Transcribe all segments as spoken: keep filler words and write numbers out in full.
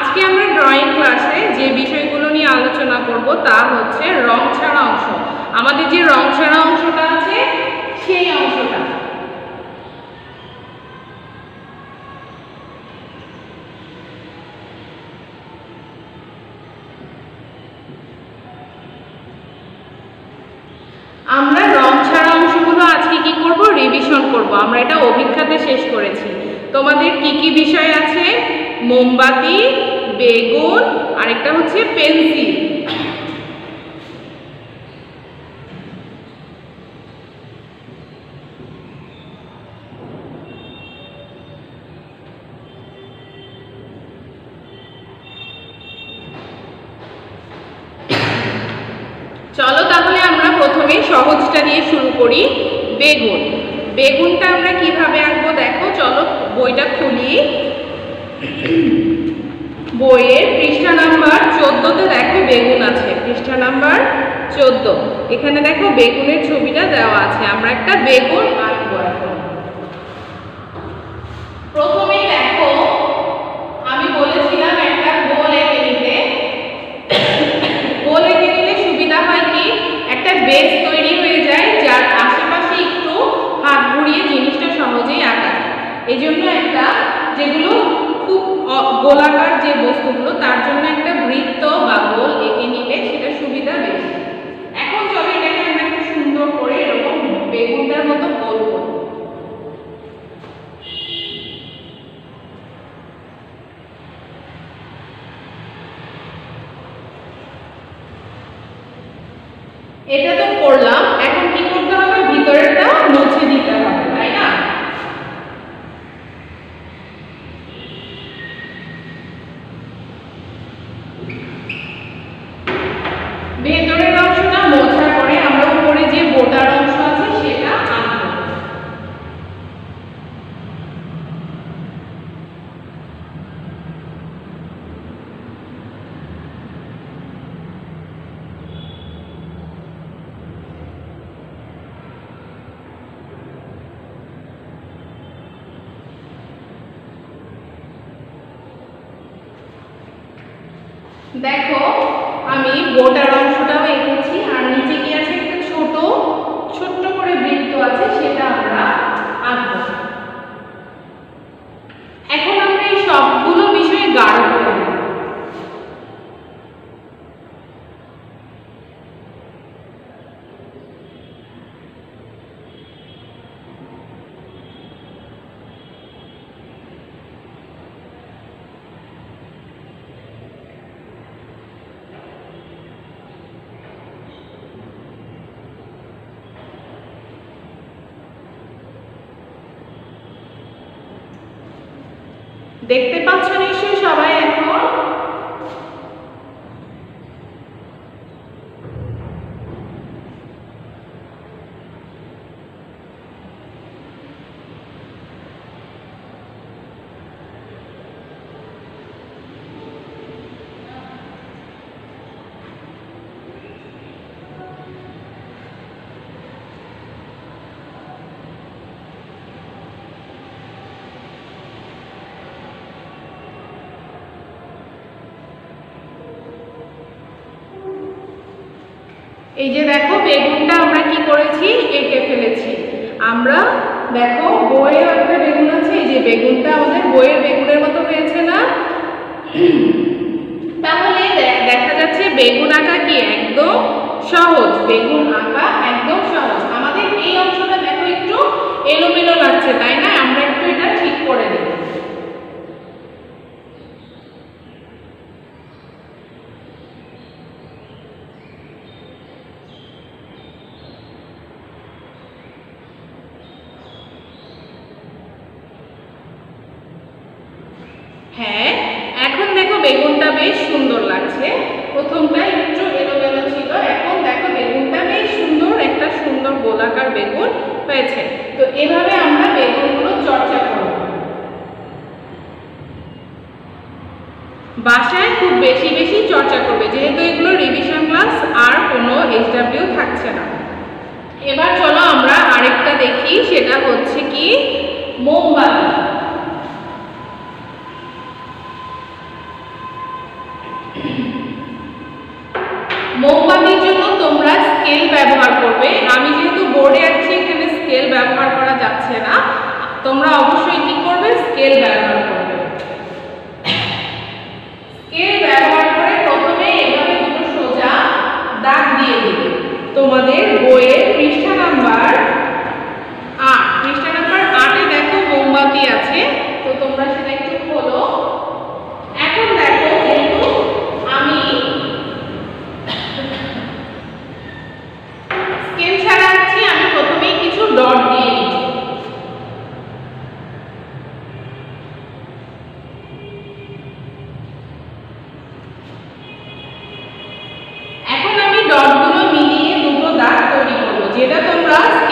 আজকে আমরা ড্রয়িং ক্লাসে যে বিষয়গুলো নিয়ে আলোচনা করব তা হচ্ছে রং ছাড়া অংশ। আমাদের যে রং ছাড়া অংশটা আছে সেই অংশটা। আমরা রং ছাড়া অংশগুলো আজকে কি করব, রিভিশন করব। আমরা এটা অভিজ্ঞতাতে শেষ করেছি। তোমাদের কি কি বিষয় আছে? মোমবাতি, বেগুন, আরেকটা হচ্ছে পেন্সিল। চলো তাহলে আমরা প্রথমে সহজটা দিয়ে শুরু করি। বেগুন। বেগুনটা আমরা কিভাবে আঁকবো দেখো, চলো বইটা খুলি। বইয়ের পৃষ্ঠা নাম্বার চোদ্দতে দেখো বেগুন আছে, পৃষ্ঠা নাম্বার চোদ্দ। এখানে দেখো বেগুনের ছবিটা দেওয়া আছে। আমরা একটা বেগুন আঁকবো এখন। প্রথমে দেখো আমি বলেছিলাম একটা গোল এঁকে নিতে। গোল এঁকে নিলে সুবিধা হয় কি, একটা বেস তৈরি হয়ে যায় যার আশেপাশে একটু হাত ঘুরিয়ে জিনিসটা সহজেই আঁকা যায়। এই জন্য একটা যেগুলো খুব গোলাকার যে বস্তুগুলো তার জন্য একটা বৃত্ত বা গোল এঁকে নিলে সেটা সুবিধা বেশি। এখন চলো এটাকে আমরা একটু সুন্দর করে এরকম বেগুনটার মতো গোল করি। এটা তো করলাম, এখন কি করতে হবে, ভিতরেরটা মুছে দিতে হবে, তাই না? ভেতরের অংশটা মোছার পরে আমরা উপরে যে বোটার অংশ আছে সেটা আঁকবো। দেখো আমি বোটার অংশটাও এঁকেছি, আর নিচে কি আছে, একটা ছোট ছোট্ট করে বৃত্ত আছে, সেটা আমরা আঁকবো। এখন আমরা এই সবগুলো বিষয়ে গাঢ় করে নেব। দেখতে পাচ্ছ নিশ্চয়ই সবাই এখন? এই যে দেখো বেগুনটা আমরা কি করেছি, এঁকে ফেলেছি। আমরা দেখো বইয়ের একটা বেগুন আছে, এই যে বেগুনটা আমাদের বইয়ের বেগুনের মতো হয়েছে না? তাহলে দেখা যাচ্ছে বেগুন আঁকা কি একদম সহজ। বেগুন আঁকা একদম সহজ। আমাদের এই অংশটা দেখো একটু এলোমেলো লাগছে, তাই না? আমরা একটু এটা ঠিক করে দেব। হ্যাঁ, এখন দেখো বেগুনটা বেশ সুন্দর লাগছে। প্রথমটা একটু এলোমেলো ছিল, এখন দেখো বেগুনটা বেশ সুন্দর, একটা সুন্দর গোলাকার বেগুন হয়েছে। তো এভাবে আমরা বেগুনগুলো চর্চা করব। বাসায় খুব বেশি বেশি চর্চা করবে, যেহেতু এগুলো রিভিশন ক্লাস, আর কোনো এইচডব্লিউ থাকছে না। এবার চলো আমরা আরেকটা দেখি, সেটা হচ্ছে কি মোমবাতি।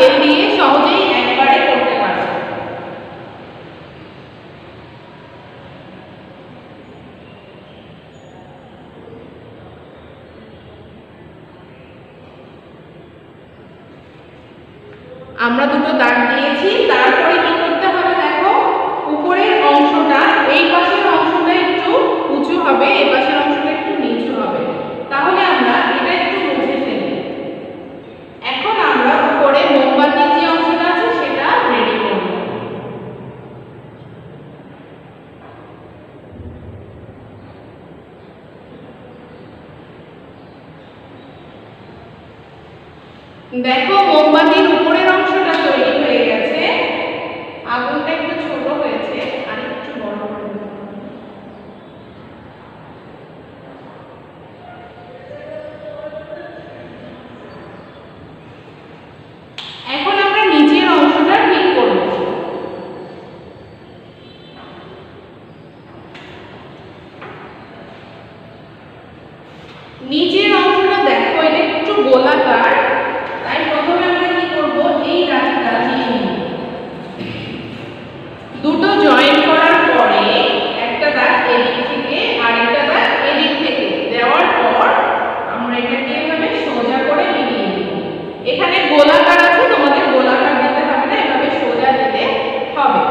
স্কেল দিয়ে সহজেই একবারে করতে পারো। আমরা দুটো দাগ দিয়েছি, তারপরে কি করতে হবে দেখো, উপরের অংশটা এই পাশের অংশটা একটু উঁচু হবে, এই পাশের অংশটা একটু নিচু হবে। তাহলে আমরা এটা একটু মুছে ফেলি। এখন আমরা উপরে মোমবাতির যে অংশটা আছে সেটা রেডি করব। দেখো মোমবাতির উপরের অংশটা তৈরি হয়ে গেছে। আগুনটা একটু ছোট হয়েছে, আর একটু বড় করে দিতে হবে। এখন আমরা নিচের অংশটা ঠিক করব। নিচের অংশটা দেখো এটা একটু গোলাকার, তাই প্রথমে আমরা কি করব, এই দাগটা দিয়ে নিব। দুটো জয়েন করার পরে একটা দাগ এদিক থেকে আর একটা দাগ এদিক থেকে দেওয়ার পর আমরা এটাকে এভাবে সোজা করে মিলিয়ে নিব। এখানে গোলাকার আছে, তোমাদের গোলাকার দিতে হবে না, এভাবে সোজা দিতে হবে।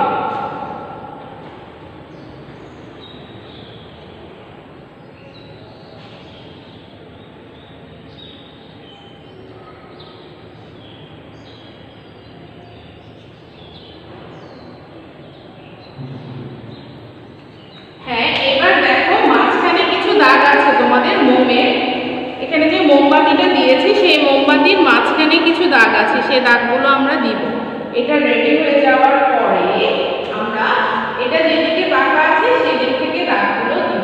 হ্যাঁ, এবার দেখো মাঝখানে কিছু দাগ আছে তোমাদের মোমের। এখানে যে মোমবাতিটা দিয়েছি সেই মোমবাতির মাঝখানে কিছু দাগ আছে, সেই দাগগুলো আমরা দিব। এটা রেডি হয়ে যাওয়ার পরে আমরা এটা যেদিকে বাঁকা আছে সেদিক থেকে দাগগুলো দিব।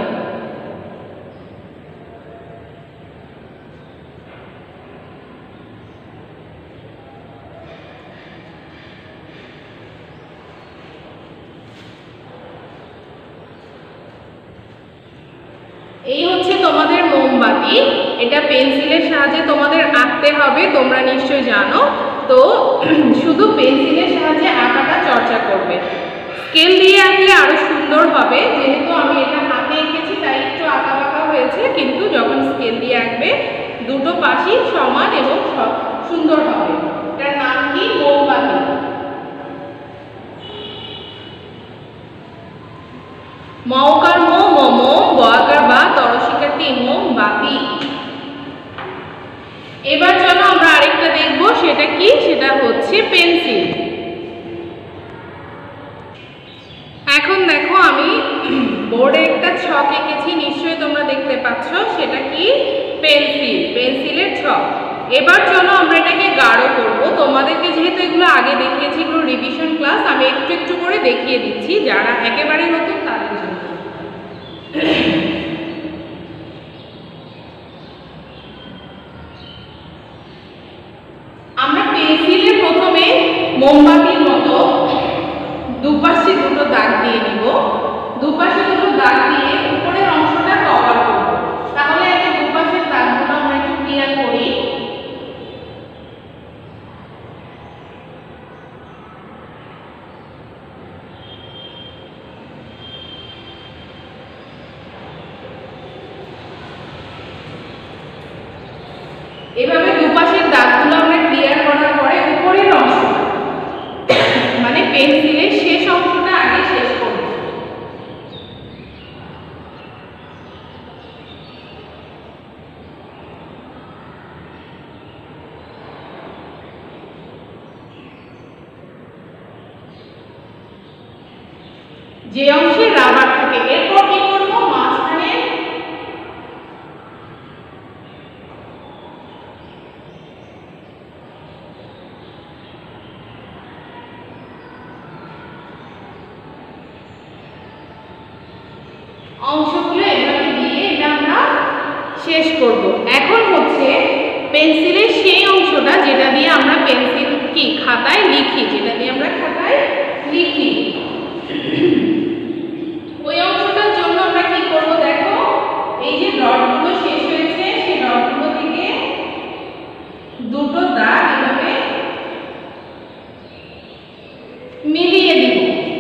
এই হচ্ছে তোমাদের মোমবাতি। এটা পেন্সিলের সাহায্যে তোমাদের আঁকতে হবে, তোমরা নিশ্চয়ই জানো। তো শুধু পেন্সিলের সাহায্যে আঁকাটা চর্চা করবে। স্কেল দিয়ে আঁকলে আরো সুন্দর হবে। যেহেতু আমি এটা হাতে এঁকেছি তাই একটু আঁকা বাঁকা হয়েছে, কিন্তু যখন স্কেল দিয়ে আঁকবে দুটো পাশই সমান এবং সুন্দর হবে। এটার নাম কি? মোমবাতি। মৌকার মো মোমো, বয়াকার বা, তরসিকার টি মোমবাতি। এবার চলো আমরা আরেকটা দেখব, সেটা কি? সেটা হচ্ছে পেন্সিল। এখন দেখো আমি বোর্ডে একটা ছক এঁকেছি, নিশ্চয়ই তোমরা দেখতে পাচ্ছ। সেটা কি? পেন্সিল, পেন্সিলের ছক। এবার চলো আমরা এটাকে গাঢ় করব। তোমাদেরকে যেহেতু এগুলো আগে দেখিয়েছি, এগুলো রিভিশন ক্লাস, আমি একটু একটু করে দেখিয়ে দিচ্ছি যারা একেবারে নতুন তাদের জন্য। আমরা পেন্সিলে প্রথমে মোমবাতির মতো দুপাশে দুটো দাগ দিয়ে নিব। দুপাশে দুটো দাগ দিয়ে উপরের অংশটা কভার করব। তাহলে আগে দুপাশের দাগগুলো আমরা একটু ক্লিয়ার করি। এভাবে দুপাশের দাগগুলো আমরা ক্লিয়ার করার পরে উপরের অংশ মানে পেন্সিলের শেষ অংশটা আগে শেষ করব। যে অংশে রাবার থাকে, এরপর কি করব, মাঝখানে অংশগুলো এভাবে দিয়ে এটা আমরা শেষ করব। এখন হচ্ছে পেন্সিলের সেই অংশটা যেটা দিয়ে আমরা পেন্সিল কি খাতায় লিখি, যেটা দিয়ে আমরা খাতায় লিখি, ওই অংশটার জন্য আমরা কি করব দেখো, এই যে ডটগুলো শেষ হয়েছে সেই ডটগুলো থেকে দুটো দাগ এভাবে মিলিয়ে দিব।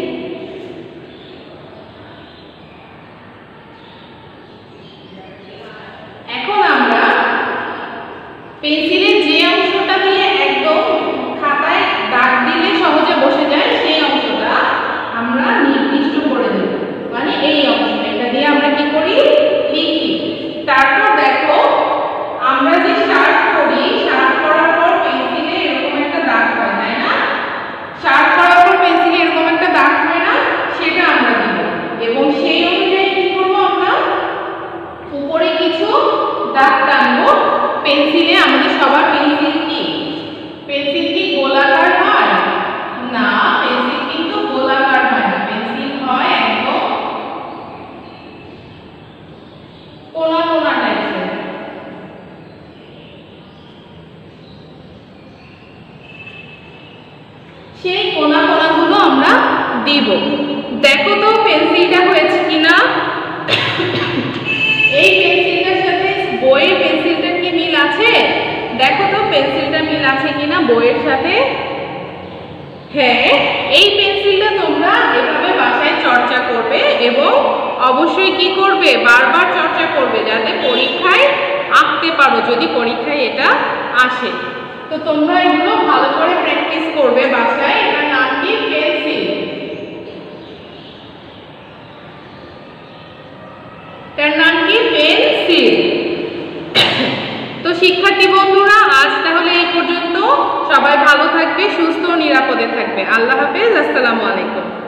এখন আমরা পেন্সিলের যে অংশটা দিয়ে একদম খাতায় দাগ দিলে সহজে বসে যায় সেই অংশটা আমরা নির্দিষ্ট করে দেব, মানে এই অংশটা, এটা দিয়ে আমরা কি করি, লিখি। তারপর দেখো আমরা যে শার্প করি, শার্প করার পর পেন্সিলে এরকম একটা দাগ হয়, তাই না? শার্প করার পর পেন্সিলে এরকম একটা দাগ হয় না, সেটা আমরা দিব এবং সেই অনুযায়ী কি করব, আমরা উপরে কিছু দাগ টানবো পেন্সিলে। আমাদের সবার পেন্সিল কি পেন্সিল কি গোলাকার হয় না? পেন্সিল কিন্তু গোলাকার হয় না, পেন্সিল হয় একদম কোনা কোনা টাইপের। সেই কোনা কোনাগুলো আমরা দিব। দেখো তো পেন্সিলটা হয়েছে কিনা। এই পেন্সিলটার সাথে বইয়ের পেন্সিলটার কি মিল আছে? দেখো তো পেন্সিলটা মিল আছে কিনা বইয়ের সাথে। হ্যাঁ, এই পেন্সিলটা তোমরা এভাবে বাসায় চর্চা করবে এবং অবশ্যই কি করবে, বারবার চর্চা করবে যাতে পরীক্ষায় আঁকতে পারো, যদি পরীক্ষায় এটা আসে। তো তোমরা এগুলো ভালো করে প্র্যাকটিস করবে বাসায়। এটার নাম কি, পেন্সিল। এটার নাম কি, পেন্সিল। তো শিক্ষার্থী বন্ধুরা, আজ তাহলে এই পর্যন্ত। সবাই ভালো থাকবে, সুস্থ ও নিরাপদে থাকবে। আল্লাহ হাফেজ, আসসালামু আলাইকুম।